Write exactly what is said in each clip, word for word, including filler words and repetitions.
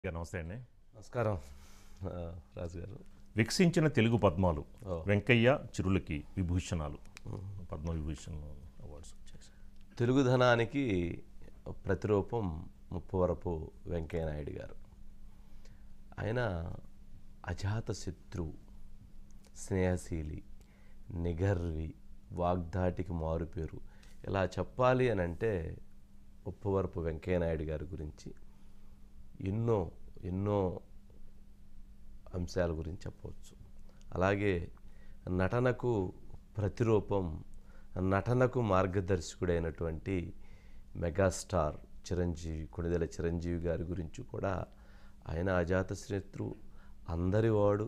నమస్తే అండి. నమస్కారం రాజు గారు. వికసించిన తెలుగు పద్మాలు వెంకయ్య చిరులకి విభూషణాలు, పద్మ విభూషణ్ అవార్డ్స్ వచ్చేసాయి. తెలుగుధనానికి ప్రతిరూపం ముప్పవరపు వెంకయ్య నాయుడు గారు. ఆయన అజాత శత్రువు, స్నేహశీలి, నిగర్వి, వాగ్దాటికి మారుపేరు. ఇలా చెప్పాలి అని అంటే ముప్పవరపు వెంకయ్య నాయుడు గారి గురించి ఎన్నో ఎన్నో అంశాల గురించి చెప్పవచ్చు. అలాగే నటనకు ప్రతిరూపం, నటనకు మార్గదర్శకుడైనటువంటి మెగాస్టార్ చిరంజీవి, కొణిదెల చిరంజీవి గారి గురించి కూడా ఆయన అజాతశత్రువు, అందరివాడు,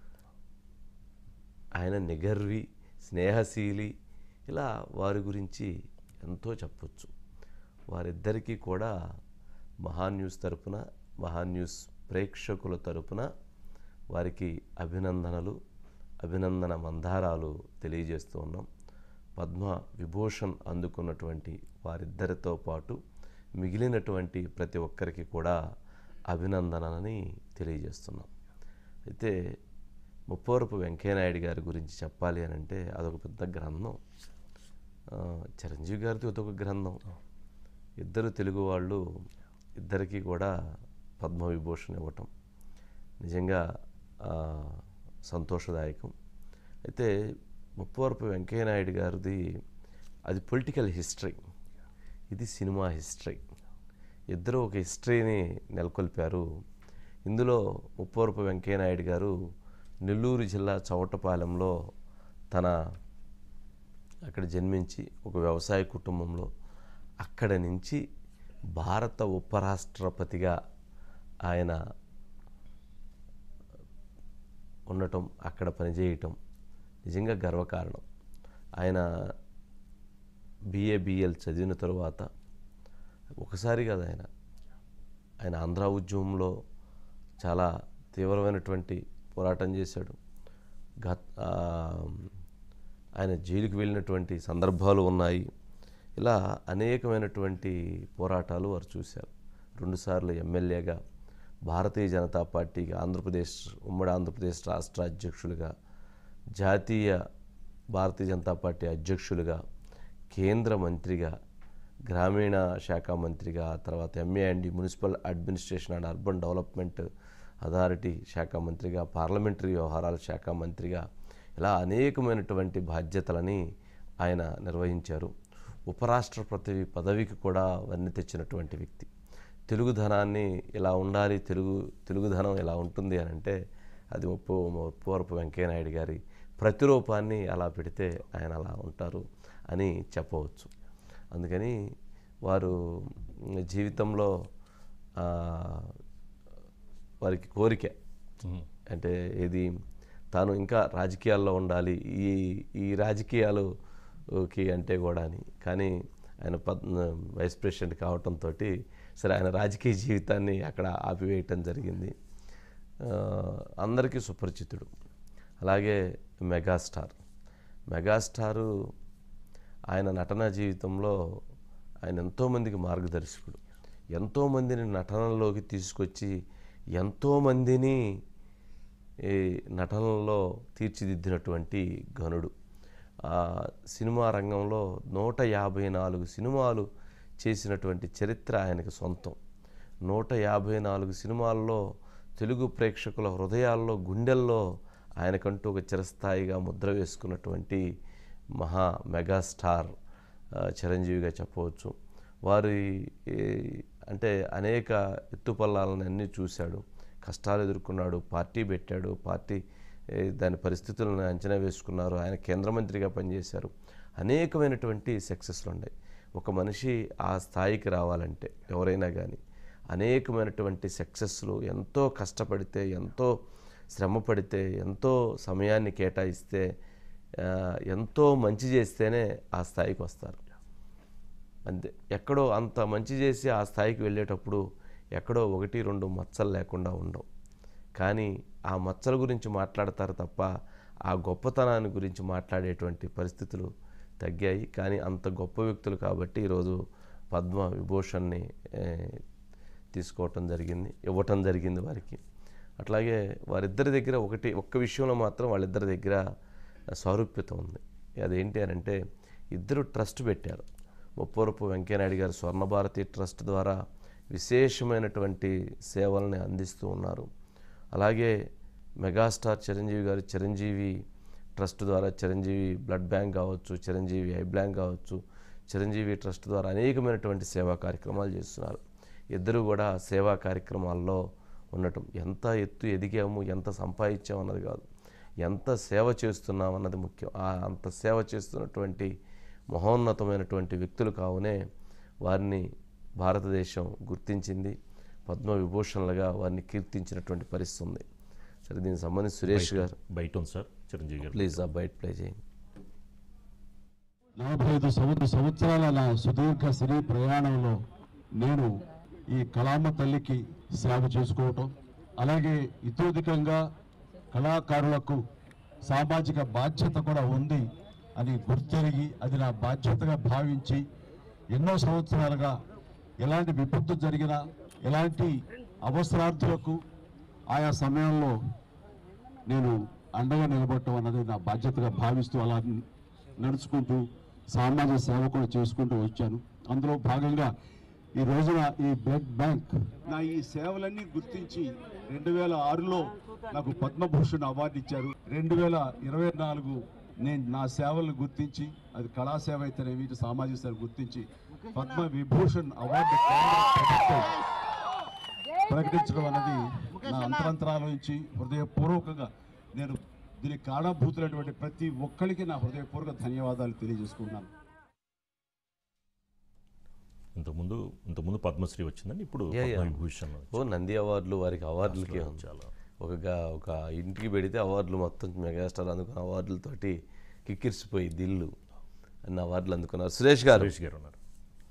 ఆయన నిగర్వి, స్నేహశీలి, ఇలా వారి గురించి ఎంతో చెప్పవచ్చు. వారిద్దరికీ కూడా మహా న్యూస్ తరపున, మహా న్యూస్ ప్రేక్షకుల తరపున వారికి అభినందనలు, అభినందన మందారాలు తెలియజేస్తూ ఉన్నాం. పద్మ విభూషణ్ అందుకున్నటువంటి వారిద్దరితో పాటు మిగిలినటువంటి ప్రతి ఒక్కరికి కూడా అభినందనలని తెలియజేస్తున్నాం. అయితే ముప్పవరపు వెంకయ్య నాయుడు గారి గురించి చెప్పాలి అని అంటే అదొక పెద్ద గ్రంథం. చిరంజీవి గారిది అదొక గ్రంథం. ఇద్దరు తెలుగు వాళ్ళు, ఇద్దరికీ కూడా పద్మ విభూషణ్ ఇవ్వటం నిజంగా సంతోషదాయకం. అయితే ముప్పవరపు వెంకయ్య నాయుడు గారిది అది పొలిటికల్ హిస్టరీ, ఇది సినిమా హిస్టరీ. ఇద్దరు ఒక హిస్టరీని నెలకొల్పారు. ఇందులో ముప్పవరపు వెంకయ్య నాయుడు గారు నెల్లూరు జిల్లా చౌటపాలెంలో తన అక్కడ జన్మించి ఒక వ్యవసాయ కుటుంబంలో అక్కడ నుంచి భారత ఉపరాష్ట్రపతిగా ఆయన ఉండటం, అక్కడ పనిచేయటం నిజంగా గర్వకారణం. ఆయన బిఏ బిఎల్ చదివిన తరువాత ఒకసారి కాదు, ఆయన ఆయన ఆంధ్ర ఉద్యమంలో చాలా తీవ్రమైనటువంటి పోరాటం చేశాడు. గత ఆయన జైలుకి వెళ్ళినటువంటి సందర్భాలు ఉన్నాయి. ఇలా అనేకమైనటువంటి పోరాటాలు వారు చూశారు. రెండుసార్లు ఎమ్మెల్యేగా, భారతీయ జనతా పార్టీకి ఆంధ్రప్రదేశ్, ఉమ్మడి ఆంధ్రప్రదేశ్ రాష్ట్ర అధ్యక్షులుగా, జాతీయ భారతీయ జనతా పార్టీ అధ్యక్షులుగా, కేంద్ర మంత్రిగా, గ్రామీణ శాఖ మంత్రిగా, తర్వాత MA and municipal administration and urban development authority శాఖ మంత్రిగా, పార్లమెంటరీ వ్యవహారాల శాఖ మంత్రిగా, ఇలా అనేకమైనటువంటి బాధ్యతలని ఆయన నిర్వహించారు. ఉపరాష్ట్రపతి పదవికి కూడా వన్నె తెచ్చినటువంటి వ్యక్తి. తెలుగుధనాన్ని ఇలా ఉండాలి, తెలుగు తెలుగుధనం ఇలా ఉంటుంది అని అంటే అది ముప్పు ముప్పవరపు వెంకయ్య నాయుడు గారి ప్రతిరూపాన్ని అలా పెడితే ఆయన అలా ఉంటారు అని చెప్పవచ్చు. అందుకని వారు జీవితంలో వారికి కోరిక అంటే ఏది, తాను ఇంకా రాజకీయాల్లో ఉండాలి, ఈ ఈ రాజకీయాలుకి అంటే కూడా అని. కానీ ఆయన పద్ వైస్ ప్రెసిడెంట్ కావటంతో సరే ఆయన రాజకీయ జీవితాన్ని అక్కడ ఆపివేయటం జరిగింది. అందరికీ సుపరిచితుడు. అలాగే మెగాస్టార్ మెగాస్టారు ఆయన నటనా జీవితంలో ఆయన ఎంతోమందికి మార్గదర్శకుడు. ఎంతోమందిని నటనలోకి తీసుకొచ్చి ఎంతోమందిని ఈ నటనలో తీర్చిదిద్దినటువంటి ఘనుడు. సినిమా రంగంలో నూట యాభై నాలుగు సినిమాలు చేసినటువంటి చరిత్ర ఆయనకు సొంతం. నూట యాభై నాలుగు సినిమాల్లో తెలుగు ప్రేక్షకుల హృదయాల్లో, గుండెల్లో ఆయనకంటూ ఒక చిరస్థాయిగా ముద్ర వేసుకున్నటువంటి మహా మెగాస్టార్ చిరంజీవిగా చెప్పవచ్చు. వారి అంటే అనేక ఎత్తుపల్లాలను అన్నీ చూశాడు, కష్టాలు ఎదుర్కొన్నాడు, పార్టీ పెట్టాడు, పార్టీ దాని పరిస్థితులను అంచనా వేసుకున్నారు, ఆయన కేంద్ర మంత్రిగా పనిచేశారు. అనేకమైనటువంటి సక్సెస్లు ఉన్నాయి. ఒక మనిషి ఆ స్థాయికి రావాలంటే ఎవరైనా కానీ అనేకమైనటువంటి సక్సెస్లు, ఎంతో కష్టపడితే, ఎంతో శ్రమ పడితే, ఎంతో సమయాన్ని కేటాయిస్తే, ఎంతో మంచి చేస్తేనే ఆ స్థాయికి వస్తారు. అంతే, ఎక్కడో అంత మంచి చేసి ఆ స్థాయికి వెళ్ళేటప్పుడు ఎక్కడో ఒకటి రెండు మచ్చలు లేకుండా ఉండవు. కానీ ఆ మచ్చల గురించి మాట్లాడతారు తప్ప ఆ గొప్పతనాన్ని గురించి మాట్లాడేటువంటి పరిస్థితులు తగ్గాయి. కానీ అంత గొప్ప వ్యక్తులు కాబట్టి ఈరోజు పద్మ విభూషణ్ని తీసుకోవటం జరిగింది, ఇవ్వటం జరిగింది వారికి. అట్లాగే వారిద్దరి దగ్గర ఒకటి ఒక్క విషయంలో మాత్రం వాళ్ళిద్దరి దగ్గర సారూప్యత ఉంది. అదేంటి అని అంటే ఇద్దరు ట్రస్ట్ పెట్టారు. ముప్పవరపు వెంకయ్యనాయుడు గారు స్వర్ణభారతి ట్రస్ట్ ద్వారా విశేషమైనటువంటి సేవల్ని అందిస్తూ ఉన్నారు. అలాగే మెగాస్టార్ చిరంజీవి గారు చిరంజీవి ట్రస్ట్ ద్వారా చిరంజీవి బ్లడ్ బ్యాంక్ కావచ్చు, చిరంజీవి ఐ బ్యాంక్ కావచ్చు, చిరంజీవి ట్రస్ట్ ద్వారా అనేకమైనటువంటి సేవా కార్యక్రమాలు చేస్తున్నారు. ఇద్దరు కూడా సేవా కార్యక్రమాల్లో ఉండటం, ఎంత ఎత్తు ఎదిగాము, ఎంత సంపాదించాము అన్నది కాదు, ఎంత సేవ చేస్తున్నాం అన్నది ముఖ్యం. ఆ అంత సేవ చేస్తున్నటువంటి మహోన్నతమైనటువంటి వ్యక్తులు కావునే వారిని భారతదేశం గుర్తించింది, పద్మ విభూషణలుగా వారిని కీర్తించినటువంటి పరిస్థితి ఉంది. సరే, దీనికి సంబంధించి సురేష్ గారు బయట ఉంది సార్, చిరంజీవి గారు ప్లీజ్ ఆ బయట ప్లే చేయండి. నలభై ఐదు సంవత్సర సంవత్సరాల నా సుదీర్ఘ సినీ ప్రయాణంలో నేను ఈ కళామ తల్లికి సేవ చేసుకోవటం, అలాగే ఇతోధికంగా కళాకారులకు సామాజిక బాధ్యత కూడా ఉంది అని గుర్తెరిగి అది నా బాధ్యతగా భావించి ఎన్నో సంవత్సరాలుగా ఎలాంటి విపత్తు జరిగినా, ఎలాంటి అవసరార్థులకు ఆయా సమయంలో నేను అండగా నిలబడటం అన్నది నా బాధ్యతగా భావిస్తూ అలా నడుచుకుంటూ సామాజిక సేవ కూడా చేసుకుంటూ వచ్చాను. అందులో భాగంగా ఈ రోజున ఈ బ్లడ్ బ్యాంక్ నా ఈ సేవలన్నీ గుర్తించి రెండు వేల ఆరులో నాకు పద్మభూషణ్ అవార్డు ఇచ్చారు. రెండు వేల ఇరవై నాలుగు నేను నా సేవలను గుర్తించి, అది కళాసేవ అయితేనేమి, సామాజిక సేవ గుర్తించి పద్మ విభూషణ్ అవార్డు ప్రకటించడం అనేది నా అంతరంతరాల నుంచి హృదయపూర్వకంగా నేను దీనికి కారణభూతులైనటువంటి ప్రతి ఒక్కరికి నా హృదయపూర్వక ధన్యవాదాలు తెలియజేసుకున్నాను. ఇంతకుముందు ఇంతకుముందు పద్మశ్రీ వచ్చిందండి, ఇప్పుడు విభూషణ్, ఓ నంది అవార్డులు, వారికి అవార్డులకే చాలా ఒక ఒక ఇంటికి పెడితే అవార్డులు మొత్తం మెగాస్టార్ అందుకున్న అవార్డులతోటి కిక్కిరిసిపోయి దిల్లు అన్న అవార్డులు అందుకున్నారు. సురేష్ గారు సురేష్ గారు ఉన్నారు.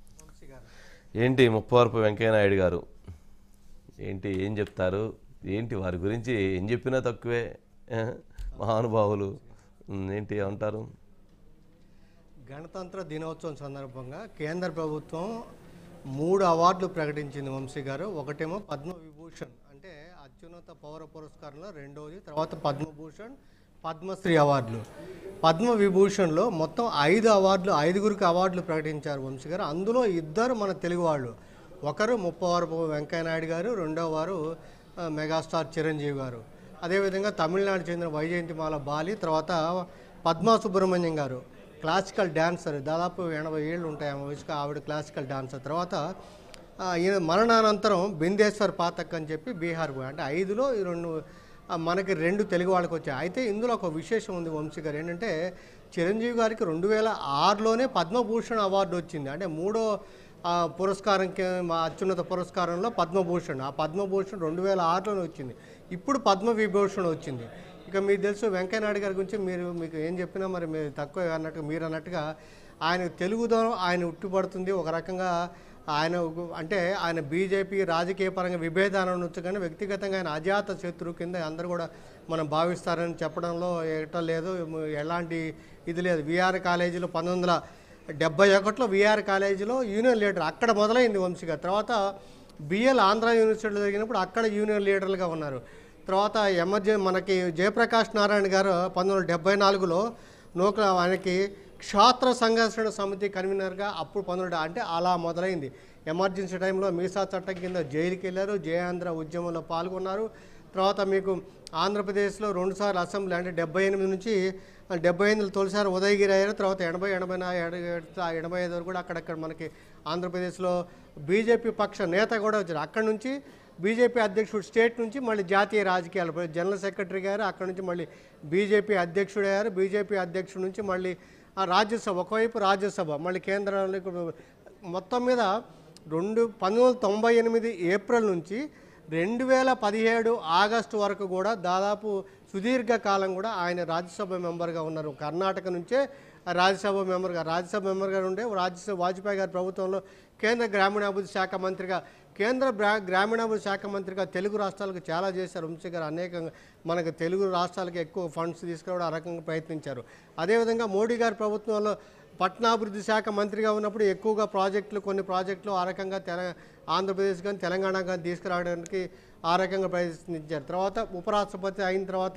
ఏంటి ముప్పవరపు వెంకయ్యనాయుడు గారు ఏంటి ఏం చెప్తారు, ఏంటి వారి గురించి ఏం చెప్పినా తక్కువే, మహానుభావులు ఏంటి అంటారు? గణతంత్ర దినోత్సవం సందర్భంగా కేంద్ర ప్రభుత్వం మూడు అవార్డులు ప్రకటించింది వంశీ గారు. ఒకటేమో పద్మ విభూషణ్ అంటే అత్యున్నత పౌర పురస్కారంలో రెండోది, తర్వాత పద్మభూషణ్, పద్మశ్రీ అవార్డులు. పద్మ విభూషణ్లో మొత్తం ఐదు అవార్డులు, ఐదుగురికి అవార్డులు ప్రకటించారు వంశీ గారు. అందులో ఇద్దరు మన తెలుగు వాళ్ళు, ఒకరు ముప్పవరపు వెంకయ్యనాయుడు గారు, రెండో వారు మెగాస్టార్ చిరంజీవి గారు. అదేవిధంగా తమిళనాడు చెందిన వైజయంతిమాల బాలి, తర్వాత పద్మా సుబ్రహ్మణ్యం గారు క్లాసికల్ డాన్సర్, దాదాపు ఎనభై ఏళ్ళు ఉంటాయి ఆమె వయసుకు, ఆవిడ క్లాసికల్ డాన్సర్. తర్వాత ఈయన మరణానంతరం బిందేశ్వర్ పాతక్ అని చెప్పి బీహార్, అంటే ఐదులో ఈ రెండు మనకి రెండు తెలుగు వాళ్ళకి వచ్చాయి. అయితే ఇందులో ఒక విశేషం ఉంది వంశీ గారు, ఏంటంటే చిరంజీవి గారికి రెండు వేల ఆరులోనే పద్మభూషణ్ అవార్డు వచ్చింది. అంటే మూడో పురస్కారంకి మా అత్యున్నత పురస్కారంలో పద్మభూషణ్, ఆ పద్మభూషణ్ రెండు వేల ఆరులోనే వచ్చింది. ఇప్పుడు పద్మ విభూషణ్ వచ్చింది. ఇక మీకు తెలుసు వెంకయ్యనాయుడు గారి గురించి మీరు మీకు ఏం చెప్పినా మరి మీరు తక్కువ అన్నట్టుగా మీరు అన్నట్టుగా ఆయన తెలుగుదో ఆయన ఉట్టిపడుతుంది. ఒక రకంగా ఆయన అంటే ఆయన బీజేపీ రాజకీయ పరంగా విభేదాలను నుంచి కానీ వ్యక్తిగతంగా ఆయన అజాత శత్రువు కింద అందరూ కూడా మనం భావిస్తారని చెప్పడంలో ఏటా లేదు, ఎలాంటి ఇది లేదు. విఆర్ కాలేజీలో పంతొమ్మిది వందల డెబ్బై ఒకటిలో విఆర్ కాలేజీలో యూనియన్ లీడర్ అక్కడ మొదలైంది వంశీగా. తర్వాత బిఎల్ ఆంధ్ర యూనివర్సిటీలో జరిగినప్పుడు అక్కడ యూనియన్ లీడర్లుగా ఉన్నారు. తర్వాత ఎమర్జెన్ మనకి జయప్రకాష్ నారాయణ గారు పంతొమ్మిది వందల డెబ్బై నాలుగులో నూక ఆయనకి క్షాత్ర సంఘర్షణ సమితి కన్వీనర్గా అప్పుడు పంతొమ్మిది అంటే అలా మొదలైంది. ఎమర్జెన్సీ టైంలో మీసా చట్టం కింద జైలుకి వెళ్ళారు, జయాంధ్ర ఉద్యమంలో పాల్గొన్నారు. తర్వాత మీకు ఆంధ్రప్రదేశ్లో రెండుసార్లు అసెంబ్లీ అంటే డెబ్బై ఎనిమిది నుంచి డెబ్బై ఎనిమిదిలో తొలిసారి ఉదయగిరి అయ్యారు. తర్వాత ఎనభై ఎనభై ఎనభై ఐదు వరకు కూడా అక్కడక్కడ మనకి ఆంధ్రప్రదేశ్లో బీజేపీ పక్ష నేత కూడా వచ్చారు. అక్కడి నుంచి బీజేపీ అధ్యక్షుడు స్టేట్ నుంచి మళ్ళీ జాతీయ రాజకీయాలు జనరల్ సెక్రటరీ గారు, అక్కడ నుంచి మళ్ళీ బీజేపీ అధ్యక్షుడు అయ్యారు. బీజేపీ అధ్యక్షుడి నుంచి మళ్ళీ రాజ్యసభ, ఒకవైపు రాజ్యసభ, మళ్ళీ కేంద్రంలో మొత్తం మీద రెండు పంతొమ్మిది వందల తొంభై ఎనిమిది ఏప్రిల్ నుంచి రెండు వేల పదిహేడు ఆగస్టు వరకు కూడా దాదాపు సుదీర్ఘకాలం కూడా ఆయన రాజ్యసభ మెంబర్గా ఉన్నారు. కర్ణాటక నుంచే రాజ్యసభ మెంబర్గా రాజ్యసభ మెంబర్గా ఉండే రాజ్యసభ వాజ్పేయి గారి ప్రభుత్వంలో కేంద్ర గ్రామీణాభివృద్ధి శాఖ మంత్రిగా కేంద్ర గ్రామీణాభివృద్ధి శాఖ మంత్రిగా తెలుగు రాష్ట్రాలకు చాలా చేశారు వంశీ గారు. అనేకంగా మనకు తెలుగు రాష్ట్రాలకు ఎక్కువ ఫండ్స్ తీసుకురావడం ఆ రకంగా ప్రయత్నించారు. అదేవిధంగా మోడీ గారి ప్రభుత్వంలో పట్టణాభివృద్ధి శాఖ మంత్రిగా ఉన్నప్పుడు ఎక్కువగా ప్రాజెక్టులు కొన్ని ప్రాజెక్టులు ఆ రకంగా తెల ఆంధ్రప్రదేశ్ కానీ తెలంగాణ కానీ తీసుకురావడానికి ఆ రకంగా ప్రయత్నించారు. తర్వాత ఉపరాష్ట్రపతి అయిన తర్వాత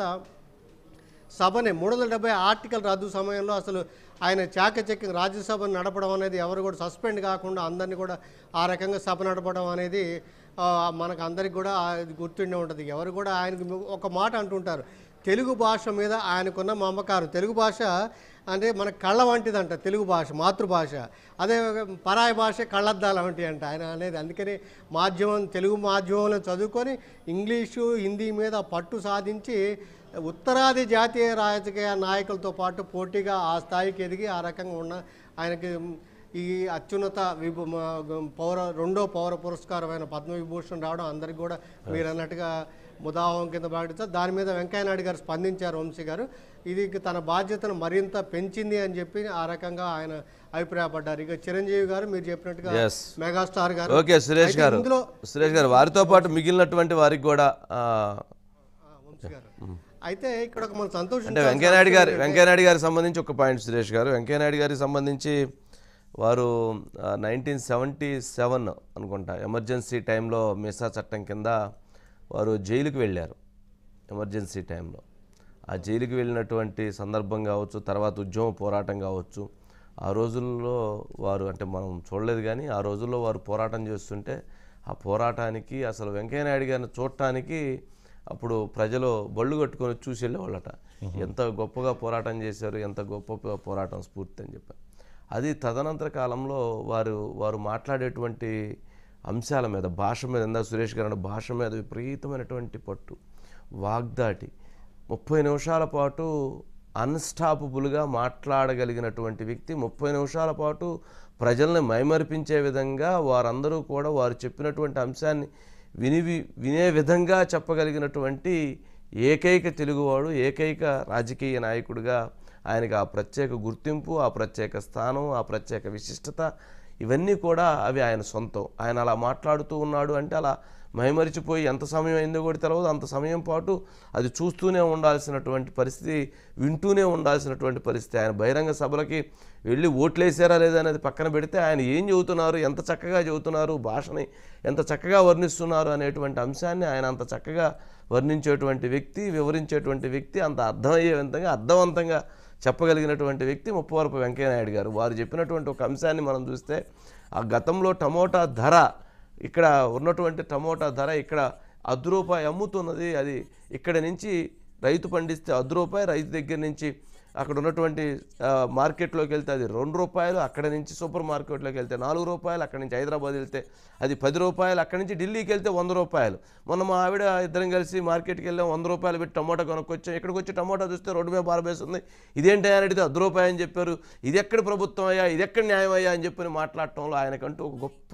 సభని మూడు వందల డెబ్బై ఆర్టికల్ రద్దు సమయంలో అసలు ఆయన చాకచక్యం రాజ్యసభను నడపడం అనేది ఎవరు కూడా సస్పెండ్ కాకుండా అందరినీ కూడా ఆ రకంగా సభ నడపడం అనేది మనకు అందరికి కూడా గుర్తుండే ఉంటుంది. ఎవరు కూడా ఆయనకు ఒక మాట అంటుంటారు, తెలుగు భాష మీద ఆయనకున్న మమకారం. తెలుగు భాష అంటే మన కళ్ళ వంటిదంట తెలుగు భాష, మాతృభాష. అదే పరాయి భాష కళ్ళద్దాల వంటి అంట ఆయన అనేది. అందుకని మాధ్యమం తెలుగు మాధ్యమంలో చదువుకొని ఇంగ్లీషు హిందీ మీద పట్టు సాధించి ఉత్తరాది జాతీయ రాజకీయ నాయకులతో పాటు పోటీగా ఆ స్థాయికి ఎదిగి ఆ రకంగా ఉన్న ఆయనకి ఈ అత్యున్నత విభూ పౌర రెండో పౌర పురస్కారమైన పద్మ విభూషణ్ రావడం అందరికి కూడా మీరు అన్నట్టుగా ముదావం కింద ప్రకటించారు. దాని మీద వెంకయ్యనాయుడు గారు స్పందించారు. వంశీ గారు ఇది తన బాధ్యతను మరింత పెంచింది అని చెప్పి ఆ రకంగా ఆయన అభిప్రాయపడ్డారు. ఇక చిరంజీవి గారు మీరు చెప్పినట్టుగా మెగాస్టార్ గారు, ఓకే సురేష్ గారు సురేష్ గారు వారితో పాటు మిగిలినటువంటి వారికి కూడా వంశీ గారు అయితే ఇక్కడ ఒక మన సంతోషం అంటే వెంకయ్యనాయుడు గారు వెంకయ్యనాయుడు గారికి సంబంధించి ఒక పాయింట్ సురేష్ గారు వెంకయ్యనాయుడు గారికి సంబంధించి వారు నైన్టీన్ సెవెంటీ సెవెన్ అనుకుంటా ఎమర్జెన్సీ టైంలో మిసా చట్టం కింద వారు జైలుకి వెళ్ళారు. ఎమర్జెన్సీ టైంలో ఆ జైలుకి వెళ్ళినటువంటి సందర్భం కావచ్చు, తర్వాత ఉద్యమ పోరాటం కావచ్చు, ఆ రోజుల్లో వారు అంటే మనం చూడలేదు కానీ ఆ రోజుల్లో వారు పోరాటం చేస్తుంటే ఆ పోరాటానికి అసలు వెంకయ్యనాయుడు గారిని చూడటానికి అప్పుడు ప్రజలు బళ్ళు కట్టుకొని చూసి వెళ్ళేవాళ్ళట. ఎంత గొప్పగా పోరాటం చేశారు, ఎంత గొప్ప పోరాటం స్ఫూర్తి అని చెప్పారు. అది తదనంతర కాలంలో వారు వారు మాట్లాడేటువంటి అంశాల మీద, భాష మీద, ఇందా సురేష్ గారు భాష మీద విపరీతమైనటువంటి పట్టు, వాగ్దాటి, ముప్పై నిమిషాల పాటు అన్స్టాపబుల్గా మాట్లాడగలిగినటువంటి వ్యక్తి, ముప్పై నిమిషాల పాటు ప్రజల్ని మైమరిపించే విధంగా వారందరూ కూడా వారు చెప్పినటువంటి అంశాన్ని విని వినే విధంగా చెప్పగలిగినటువంటి ఏకైక తెలుగువాడు, ఏకైక రాజకీయ నాయకుడిగా ఆయనకు ఆ ప్రత్యేక గుర్తింపు, ఆ ప్రత్యేక స్థానం, ఆ ప్రత్యేక విశిష్టత ఇవన్నీ కూడా అవి ఆయన సొంతం. ఆయన అలా మాట్లాడుతూ ఉన్నాడు అంటే అలా మైమరిచిపోయి ఎంత సమయం అయిందో కూడా తెలియదు, అంత సమయం పాటు అది చూస్తూనే ఉండాల్సినటువంటి పరిస్థితి, వింటూనే ఉండాల్సినటువంటి పరిస్థితి. ఆయన బహిరంగ సభలకి వెళ్ళి ఓట్లేసారా లేదా అనేది పక్కన పెడితే ఆయన ఏం చెబుతున్నారు, ఎంత చక్కగా చెబుతున్నారు, భాషని ఎంత చక్కగా వర్ణిస్తున్నారు అనేటువంటి అంశాన్ని ఆయన అంత చక్కగా వర్ణించేటువంటి వ్యక్తి, వివరించేటువంటి వ్యక్తి, అంత అర్థమయ్యే విధంగా అర్థవంతంగా చెప్పగలిగినటువంటి వ్యక్తి ముప్పవరపు వెంకయ్యనాయుడు గారు. వారు చెప్పినటువంటి ఒక అంశాన్ని మనం చూస్తే ఆ గతంలో టమోటా ధర, ఇక్కడ ఉన్నటువంటి టమోటా ధర ఇక్కడ అర్ధ రూపాయి అమ్ముతున్నది, అది ఇక్కడ నుంచి రైతు పండిస్తే అర్ధ రూపాయి, రైతు దగ్గర నుంచి అక్కడ ఉన్నటువంటి మార్కెట్లోకి వెళ్తే అది రెండు రూపాయలు, అక్కడ నుంచి సూపర్ మార్కెట్లోకి వెళ్తే నాలుగు రూపాయలు, అక్కడి నుంచి హైదరాబాద్ వెళ్తే అది పది రూపాయలు, అక్కడి నుంచి ఢిల్లీకి వెళ్తే వంద రూపాయలు. మొన్న మా ఆవిడ ఇద్దరం కలిసి మార్కెట్కి వెళ్ళాం, వంద రూపాయలు పెట్టి టమోటా కొనుక్కొచ్చాం. ఇక్కడికి వచ్చి టమోటా చూస్తే రోడ్డు మీద పారబేస్తుంది. ఇదేంటి అని అడిగితే అర్ధ రూపాయి అని చెప్పారు. ఇది ఎక్కడ ప్రభుత్వం అయ్యా, ఇది ఎక్కడ న్యాయం అయ్యా అని చెప్పి మాట్లాడటంలో ఆయనకంటూ ఒక గొప్ప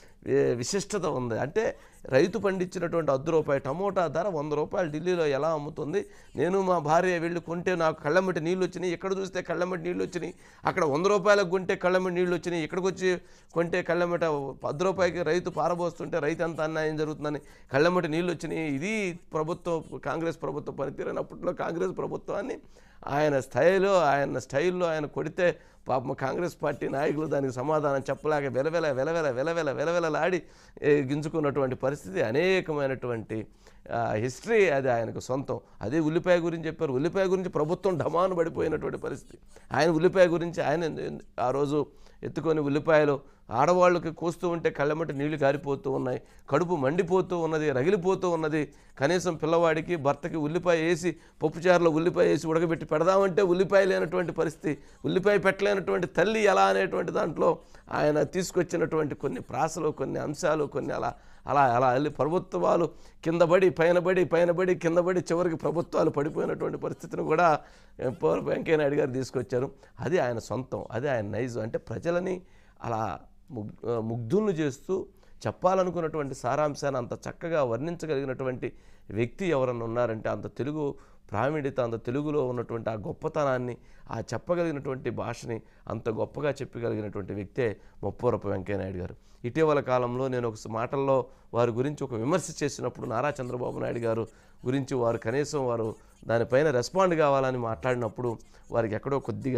విశిష్టత ఉంది. అంటే రైతు పండించినటువంటి అర్ధ రూపాయి టమోటా ధర వంద రూపాయలు ఢిల్లీలో ఎలా అమ్ముతుంది, నేను మా భార్య వెళ్ళి కొంటే నాకు కళ్ళమ్మటి నీళ్ళు వచ్చినాయి, ఇక్కడ చూస్తే కళ్ళమ్మటి నీళ్ళు వచ్చినాయి, అక్కడ వంద రూపాయలకు కొంటే కళ్ళమ్మటి నీళ్ళు వచ్చినాయి, ఇక్కడికి వచ్చి కొంటే కళ్ళమ్మట పది రూపాయలకి రైతు పారబోస్తుంటే రైతు అంత అన్యాయం జరుగుతుందని కళ్ళమ్మటి నీళ్ళు వచ్చినాయి. ఇది ప్రభుత్వం, కాంగ్రెస్ ప్రభుత్వం పనితీరనప్పట్లో కాంగ్రెస్ ప్రభుత్వాన్ని ఆయన స్థాయిలో ఆయన స్టైల్లో ఆయన కొడితే పాపం కాంగ్రెస్ పార్టీ నాయకులు దానికి సమాధానం చెప్పలేక వెలవెల వెలవెల వెలవెల వెలవెలలాడి గింజుకున్నటువంటి పరిస్థితి, అనేకమైనటువంటి హిస్టరీ అది ఆయనకు సొంతం. అదే ఉల్లిపాయ గురించి చెప్పారు. ఉల్లిపాయ గురించి ప్రభుత్వం ఢమాను పడిపోయినటువంటి పరిస్థితి. ఆయన ఉల్లిపాయ గురించి ఆయన ఆ రోజు ఎత్తుకొని ఉల్లిపాయలు ఆడవాళ్ళకి కోస్తూ ఉంటే కళ్ళమట్టి నీళ్లు కారిపోతూ ఉన్నాయి, కడుపు మండిపోతూ ఉన్నది, రగిలిపోతూ ఉన్నది. కనీసం పిల్లవాడికి భర్తకి ఉల్లిపాయ వేసి పప్పుచారులో ఉల్లిపాయ వేసి ఉడకబెట్టి పెడదామంటే ఉల్లిపాయ లేనటువంటి పరిస్థితి, ఉల్లిపాయ పెట్టలేనటువంటి తల్లి ఎలా అనేటువంటి దాంట్లో ఆయన తీసుకొచ్చినటువంటి కొన్ని ప్రాసలు, కొన్ని అంశాలు, కొన్ని అలా అలా అలా వెళ్ళి ప్రభుత్వాలు కిందపడి పైనబడి పైనబడి కిందపడి చివరికి ప్రభుత్వాలు పడిపోయినటువంటి పరిస్థితిని కూడా వెంకయ్యనాయుడు గారు తీసుకొచ్చారు. అది ఆయన సొంతం, అది ఆయన నైజం. అంటే ప్రజలని అలా ముగ్ ముగ్ధులను చేస్తూ చెప్పాలనుకున్నటువంటి సారాంశాన్ని అంత చక్కగా వర్ణించగలిగినటువంటి వ్యక్తి ఎవరన్నా ఉన్నారంటే అంత తెలుగు ప్రావీణ్యత, అంత తెలుగులో ఉన్నటువంటి ఆ గొప్పతనాన్ని, ఆ చెప్పగలిగినటువంటి భాషని అంత గొప్పగా చెప్పగలిగినటువంటి వ్యక్తే ముప్పవరపు వెంకయ్యనాయుడు గారు. ఇటీవల కాలంలో నేను ఒక మాటల్లో వారి గురించి ఒక విమర్శ చేసినప్పుడు నారా చంద్రబాబు నాయుడు గారు గురించి వారు కనీసం వారు దానిపైన రెస్పాండ్ కావాలని మాట్లాడినప్పుడు వారికి ఎక్కడో కొద్దిగా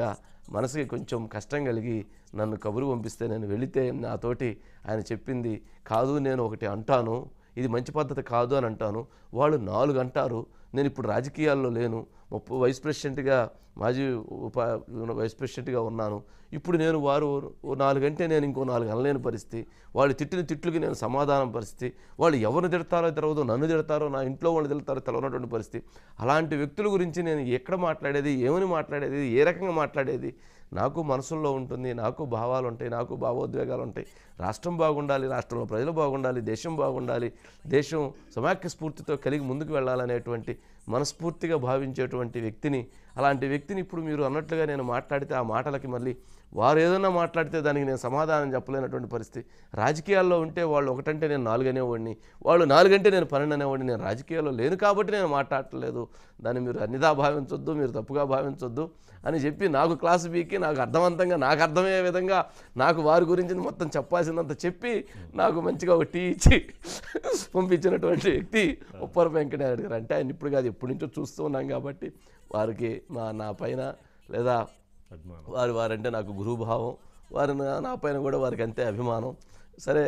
మనసుకి కొంచెం కష్టం కలిగి నన్ను కబురు పంపిస్తే నేను వెళితే నాతోటి ఆయన చెప్పింది, కాదు నేను ఒకటి అంటాను, ఇది మంచి పద్ధతి కాదు అని అంటాను, వాళ్ళు నాలుగు అంటారు, నేను ఇప్పుడు రాజకీయాల్లో లేను, ముప్పై వైస్ ప్రెసిడెంట్గా మాజీ ఉపా వైస్ ప్రెసిడెంట్గా ఉన్నాను, ఇప్పుడు నేను వారు నాలుగంటే నేను ఇంకో నాలుగు అనలేని పరిస్థితి, వాళ్ళు తిట్టిన తిట్లుకి నేను సమాధానం పరిస్థితి, వాళ్ళు ఎవరిని తిడతారో తెలవదు, నన్ను తిడతారో నా ఇంట్లో వాళ్ళు తిడతారో తెలవనటువంటి పరిస్థితి. అలాంటి వ్యక్తుల గురించి నేను ఎక్కడ మాట్లాడేది, ఏమని మాట్లాడేది, ఏ రకంగా మాట్లాడేది, నాకు మనసుల్లో ఉంటుంది, నాకు భావాలు ఉంటాయి, నాకు భావోద్వేగాలు ఉంటాయి. రాష్ట్రం బాగుండాలి, రాష్ట్రంలో ప్రజలు బాగుండాలి, దేశం బాగుండాలి, దేశం సమాఖ్య స్ఫూర్తితో కలిగి ముందుకు వెళ్ళాలనేటువంటి మనస్ఫూర్తిగా భావించేటువంటి వ్యక్తిని, అలాంటి వ్యక్తిని ఇప్పుడు మీరు అన్నట్లుగా నేను మాట్లాడితే ఆ మాటలకి మళ్ళీ వారు ఏదైనా మాట్లాడితే దానికి నేను సమాధానం చెప్పలేనటువంటి పరిస్థితి. రాజకీయాల్లో ఉంటే వాళ్ళు ఒకటంటే నేను నాలుగు అనేవాడిని, వాళ్ళు నాలుగంటే నేను పన్నెండు అనేవాడిని. నేను రాజకీయాల్లో లేను కాబట్టి నేను మాట్లాడట్లేదు, దాన్ని మీరు అన్నిదా భావించొద్దు, మీరు తప్పుగా భావించొద్దు అని చెప్పి నాకు క్లాసు బీకి నాకు అర్థవంతంగా నాకు అర్థమయ్యే విధంగా నాకు వారి గురించి మొత్తం చెప్పాల్సినంత చెప్పి నాకు మంచిగా ఒక టీ ఇచ్చి పంపించినటువంటి వ్యక్తి ఉప్పర వెంకటనాయుడు గారు. అంటే ఆయన ఇప్పుడు కాదు, ఎప్పటి నుంచో చూస్తూ ఉన్నాం కాబట్టి వారికి మా నా పైన లేదా వారి వారంటే నాకు గురుభావం, వారి నా పైన కూడా వారికి అంతే అభిమానం. సరే,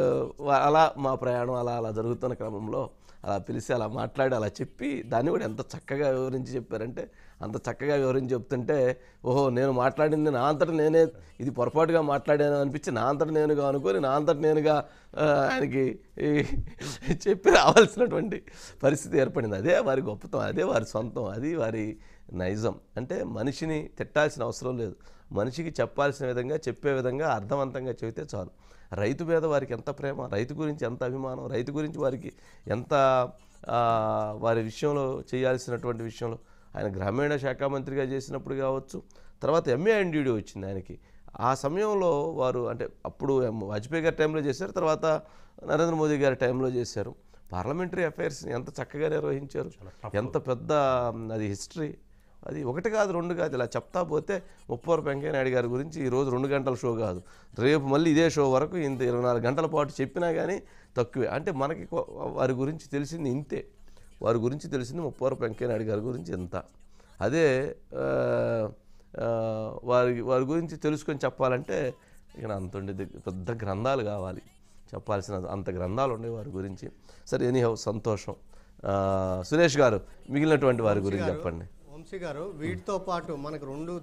అలా మా ప్రయాణం అలా అలా జరుగుతున్న క్రమంలో అలా పిలిచి అలా మాట్లాడి అలా చెప్పి దాన్ని కూడా ఎంత చక్కగా వివరించి చెప్పారంటే అంత చక్కగా వివరించి చెప్తుంటే, ఓహో నేను మాట్లాడింది నా అంతటా నేనే ఇది పొరపాటుగా మాట్లాడాను అనిపించి నా అంతటా నేనుగా అనుకొని నా అంతటా నేనుగా ఆయనకి చెప్పి రావాల్సినటువంటి పరిస్థితి ఏర్పడింది. అదే వారి గొప్పతనం, అదే వారి సొంతం, అది వారి నైజం. అంటే మనిషిని తిట్టాల్సిన అవసరం లేదు, మనిషికి చెప్పాల్సిన విధంగా చెప్పే విధంగా అర్థవంతంగా చెబితే చాలు. రైతు మీద వారికి ఎంత ప్రేమ, రైతు గురించి ఎంత అభిమానం, రైతు గురించి వారికి ఎంత వారి విషయంలో చేయాల్సినటువంటి విషయంలో ఆయన గ్రామీణ శాఖ మంత్రిగా చేసినప్పుడు కావచ్చు, తర్వాత ఎంఏ అండ్ డ్యూటీ వచ్చింది ఆయనకి. ఆ సమయంలో వారు అంటే అప్పుడు వాజ్పేయి గారి టైంలో చేశారు, తర్వాత నరేంద్ర మోదీ గారి టైంలో చేశారు. పార్లమెంటరీ అఫైర్స్ని ఎంత చక్కగా నిర్వహించారు, ఎంత పెద్ద అది హిస్టరీ. అది ఒకటి కాదు రెండు కాదు, ఇలా చెప్తా పోతే ముప్పవర వెంకయ్యనాయుడు గారి గురించి ఈరోజు రెండు గంటల షో కాదు, రేపు మళ్ళీ ఇదే షో వరకు ఇంత ఇరవై నాలుగు గంటల పాటు చెప్పినా కానీ తక్కువే. అంటే మనకి వారి గురించి తెలిసింది ఇంతే, వారి గురించి తెలిసింది ముప్పవర వెంకయ్యనాయుడు గారి గురించి ఎంత. అదే వారి వారి గురించి తెలుసుకొని చెప్పాలంటే ఇక అంత ఉండేది, పెద్ద గ్రంథాలు కావాలి చెప్పాల్సిన అంత గ్రంథాలు ఉన్నాయి వారి గురించి. సరే, ఎనీహౌ సంతోషం. సురేష్ గారు మిగిలినటువంటి వారి గురించి చెప్పండి. వంశీ గారు, వీటితో పాటు మనకు రెండు